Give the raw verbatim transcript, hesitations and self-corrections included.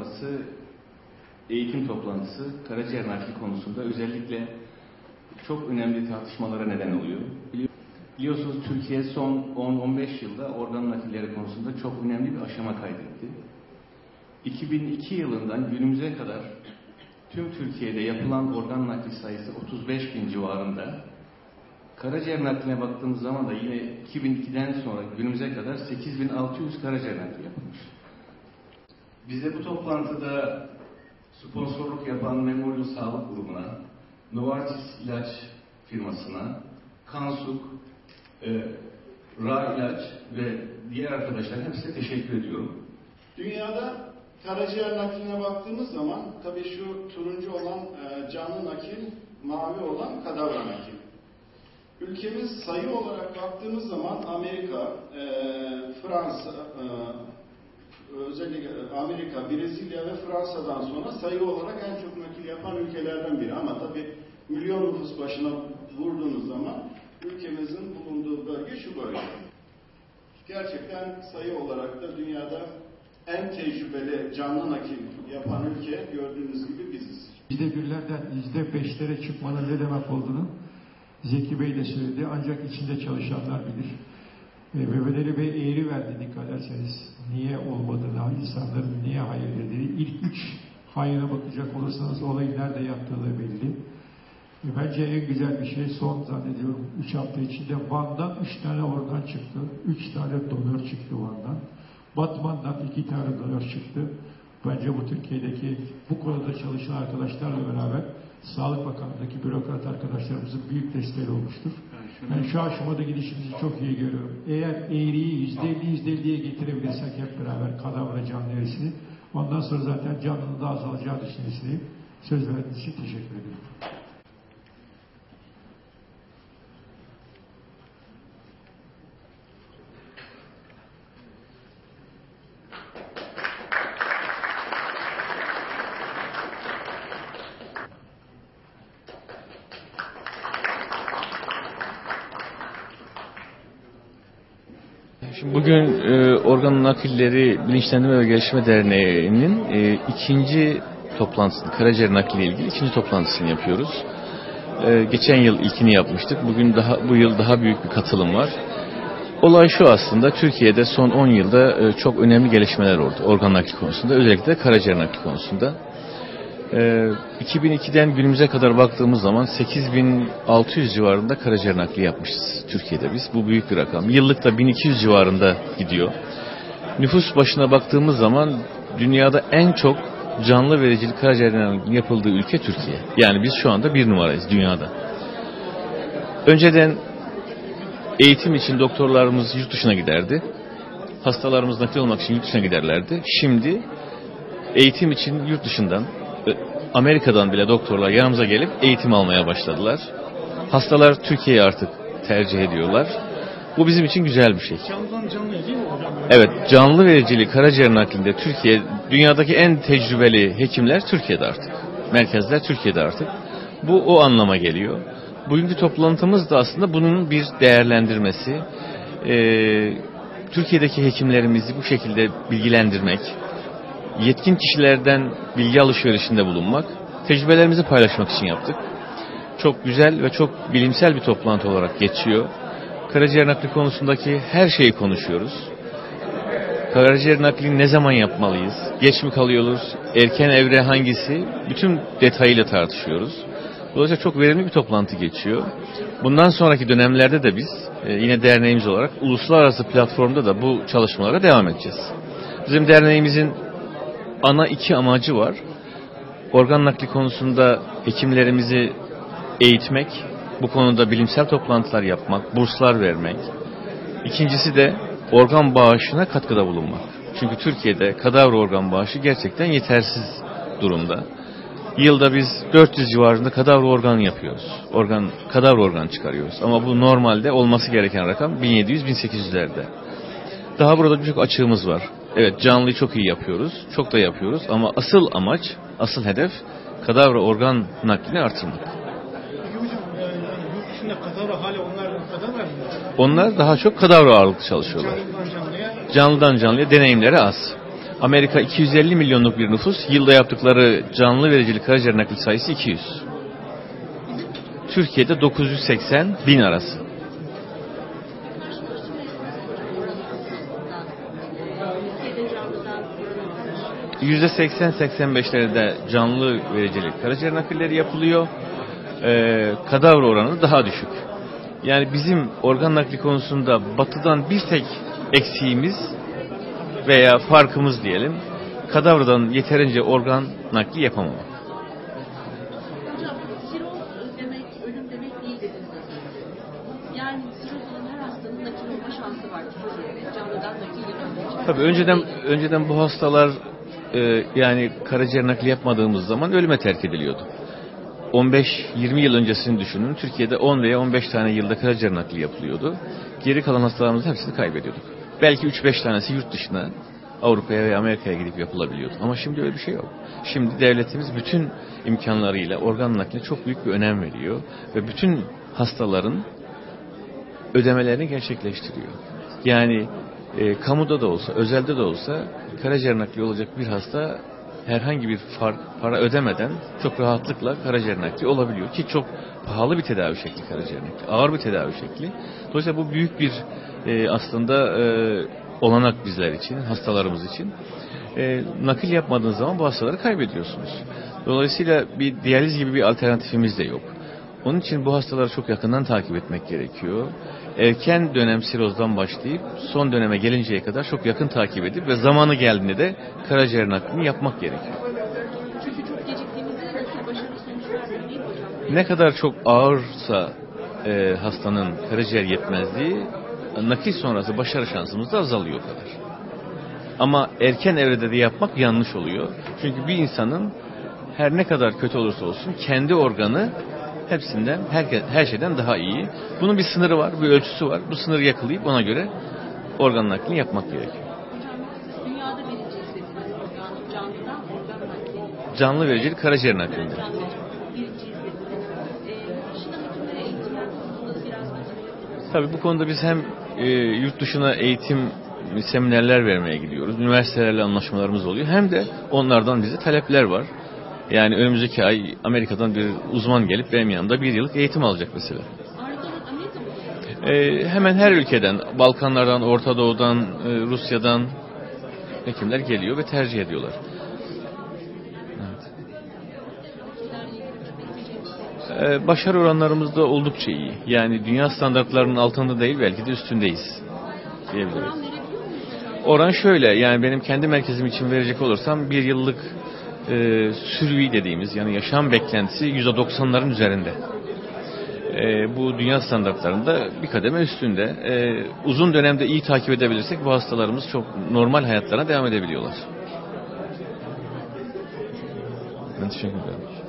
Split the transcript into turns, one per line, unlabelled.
sonrası eğitim toplantısı karaciğer nakli konusunda özellikle çok önemli tartışmalara neden oluyor. Biliyorsunuz Türkiye son on on beş yılda organ nakilleri konusunda çok önemli bir aşama kaydetti. iki bin iki yılından günümüze kadar tüm Türkiye'de yapılan organ nakli sayısı otuz beş bin civarında. Karaciğer nakline baktığımız zaman da yine iki bin ikiden sonra günümüze kadar sekiz bin altı yüz karaciğer nakli yapılmış. Bize bu toplantıda sponsorluk yapan Memorial Sağlık Grubu'na, Novartis ilaç firmasına, Kansuk, e, Ra ilaç ve diğer arkadaşlar hepsine teşekkür ediyorum.
Dünyada karaciğer nakline baktığımız zaman tabii şu turuncu olan e, canlı nakil, mavi olan kadavra nakil. Ülkemiz sayı olarak baktığımız zaman Amerika, e, Fransa, e, özellikle Amerika, Brezilya ve Fransa'dan sonra sayı olarak en çok nakil yapan ülkelerden biri. Ama tabii milyon nüfus başına vurduğunuz zaman ülkemizin bulunduğu bölge şu bölge. Gerçekten sayı olarak da dünyada en tecrübeli canlı nakil yapan ülke gördüğünüz gibi biziz.
Yüzde birlerden yüzde beşlere çıkmanın ne demek olduğunu Zeki Bey de söyledi. Ancak içinde çalışanlar bilir. Mehmet Ali Bey eğri verdi dikkat ederseniz. Niye olmadığını, insanların niye hayır dediğini. İlk üç hayra bakacak olursanız olayı nerede yaptığı da belli. Bence en güzel bir şey son zannediyorum üç hafta içinde Van'dan üç tane organ çıktı. üç tane donör çıktı Van'dan. Batman'dan iki tane donör çıktı. Bence bu Türkiye'deki bu konuda çalışan arkadaşlarla beraber Sağlık Bakanlığı'ndaki bürokrat arkadaşlarımızın büyük desteği olmuştur. Ben şu aşamada gidişimizi çok iyi görüyorum. Eğer eğriyi yüzde elli yüzde elliye getirebilirsek hep beraber kadavra canlı eğrisini, ondan sonra zaten canlının da azalacağı düşüncesini söz verdiğiniz için teşekkür ederim.
Şimdi bugün e, Organ Nakilleri Bilinçlendirme ve Gelişme Derneği'nin e, ikinci toplantısını, karaciğer nakli ile ilgili ikinci toplantısını yapıyoruz. E, geçen yıl ilkini yapmıştık. Bugün daha bu yıl daha büyük bir katılım var. Olay şu aslında, Türkiye'de son on yılda e, çok önemli gelişmeler oldu organ nakli konusunda, özellikle karaciğer nakli konusunda. E, iki bin ikiden günümüze kadar baktığımız zaman sekiz bin altı yüz civarında karaciğer nakli yapmışız Türkiye'de biz. Bu büyük bir rakam. Yıllık da bin iki yüz civarında gidiyor. Nüfus başına baktığımız zaman dünyada en çok canlı vericili karaciğer naklinin yapıldığı ülke Türkiye. Yani biz şu anda bir numarayız dünyada. Önceden eğitim için doktorlarımız yurt dışına giderdi. Hastalarımız nakil olmak için yurt dışına giderlerdi. Şimdi eğitim için yurt dışından, Amerika'dan bile doktorlar yanımıza gelip eğitim almaya başladılar. Hastalar Türkiye'yi artık tercih ediyorlar. Bu bizim için güzel bir şey.
Canlıdan canlıya değil mi hocam?
Evet, canlı vericili karaciğer naklinde Türkiye, dünyadaki en tecrübeli hekimler Türkiye'de artık. Merkezler Türkiye'de artık. Bu o anlama geliyor. Bugünkü toplantımız da aslında bunun bir değerlendirmesi. Ee, Türkiye'deki hekimlerimizi bu şekilde bilgilendirmek, yetkin kişilerden bilgi alışverişinde bulunmak, tecrübelerimizi paylaşmak için yaptık. Çok güzel ve çok bilimsel bir toplantı olarak geçiyor. Karaciğer nakli konusundaki her şeyi konuşuyoruz. Karaciğer naklini ne zaman yapmalıyız? Geç mi kalıyoruz? Erken evre hangisi? Bütün detayıyla tartışıyoruz. Dolayısıyla çok verimli bir toplantı geçiyor. Bundan sonraki dönemlerde de biz yine derneğimiz olarak uluslararası platformda da bu çalışmalara devam edeceğiz. Bizim derneğimizin ana iki amacı var. Organ nakli konusunda hekimlerimizi eğitmek, bu konuda bilimsel toplantılar yapmak, burslar vermek. İkincisi de organ bağışına katkıda bulunmak. Çünkü Türkiye'de kadavra organ bağışı gerçekten yetersiz durumda. Yılda biz dört yüz civarında kadavra organ yapıyoruz. Organ, kadavra organ çıkarıyoruz. Ama bu normalde olması gereken rakam bin yedi yüz bin sekiz yüzlerde. Daha burada birçok açığımız var. Evet, canlıyı çok iyi yapıyoruz. Çok da yapıyoruz. Ama asıl amaç, asıl hedef kadavra organ naklini artırmak.
Peki hocam, yani yurt dışında kadavra hali onlar kadavra mı?
Onlar daha çok kadavra ağırlıklı çalışıyorlar.
Canlıdan canlıya.
Canlıdan canlıya deneyimleri az. Amerika iki yüz elli milyonluk bir nüfus, yılda yaptıkları canlı vericili karaciğer nakli sayısı iki yüz. Türkiye'de dokuz yüz seksen bin arası. yüzde seksen seksen beşlerde canlı vericili karaciğer nakilleri yapılıyor. Ee, kadavra oranı daha düşük. Yani bizim organ nakli konusunda batıdan bir tek eksiğimiz veya farkımız diyelim, kadavradan yeterince organ nakli yapamamak.
Hocam, siroz demek, ölüm demek değil dediniz az önce. Yani siroz olan her hastanın nakil olma şansı var. Canlıdan nakil yapılmış.
Tabii önceden önceden bu hastalar e, yani karaciğer nakli yapmadığımız zaman ölüme terk ediliyordu. on beş yirmi yıl öncesini düşünün. Türkiye'de on veya on beş tane yılda karaciğer nakli yapılıyordu. Geri kalan hastalarımızın hepsini kaybediyorduk. Belki üç beş tanesi yurt dışına, Avrupa'ya veya Amerika'ya gidip yapılabiliyordu. Ama şimdi öyle bir şey yok. Şimdi devletimiz bütün imkanlarıyla organ nakline çok büyük bir önem veriyor. Ve bütün hastaların ödemelerini gerçekleştiriyor. Yani e, kamuda da olsa, özelde de olsa karaciğer nakli olacak bir hasta herhangi bir fark, para ödemeden çok rahatlıkla karaciğer nakli olabiliyor. Ki çok pahalı bir tedavi şekli karaciğer nakli. Ağır bir tedavi şekli. Dolayısıyla bu büyük bir e, aslında e, olanak bizler için, hastalarımız için. E, nakil yapmadığınız zaman bu hastaları kaybediyorsunuz. Dolayısıyla bir diyaliz gibi bir alternatifimiz de yok. Onun için bu hastaları çok yakından takip etmek gerekiyor. Erken dönem sirozdan başlayıp son döneme gelinceye kadar çok yakın takip edip ve zamanı geldiğinde de karaciğer naklini yapmak gerekiyor.
Çünkü çok geciktiğimizde de nakil başarılı sonuç vermiyor değil mi hocam?
Ne kadar çok ağırsa e, hastanın karaciğer yetmezliği, nakil sonrası başarı şansımız da azalıyor o kadar. Ama erken evrede de yapmak yanlış oluyor. Çünkü bir insanın her ne kadar kötü olursa olsun kendi organı hepsinden, her, her şeyden daha iyi. Bunun bir sınırı var, bir ölçüsü var. Bu sınırı yakalayıp ona göre organ naklini yapmak gerekiyor.
Hocam, dünyada birinciyiz dediniz organ, canlıdan organ nakli.
Canlı vericili karaciğer naklinde.
Canlı birinciyiz dediniz. Ee, yurt dışında hekimlere eğitimler konusunda da biraz bahsedebiliriz.
Tabii bu konuda biz hem e, yurt dışına eğitim seminerler vermeye gidiyoruz. Üniversitelerle anlaşmalarımız oluyor. Hem de onlardan bize talepler var. Yani önümüzdeki ay Amerika'dan bir uzman gelip benim yanımda bir yıllık eğitim alacak mesela.
Ağırlıklı Amerika mı?
Ee, hemen her ülkeden, Balkanlardan, Orta Doğu'dan, e, Rusya'dan hekimler geliyor ve tercih ediyorlar. Evet. Ee, başarı oranlarımız da oldukça iyi. Yani dünya standartlarının altında değil, belki de üstündeyiz diyebiliriz.
Oran verebiliyor muyuz hocam?
Oran şöyle, yani benim kendi merkezim için verecek olursam bir yıllık e, sürvi dediğimiz, yani yaşam beklentisi yüzde doksanların üzerinde. E, bu dünya standartlarında bir kademe üstünde. E, uzun dönemde iyi takip edebilirsek bu hastalarımız çok normal hayatlarına devam edebiliyorlar. Ben teşekkür ederim.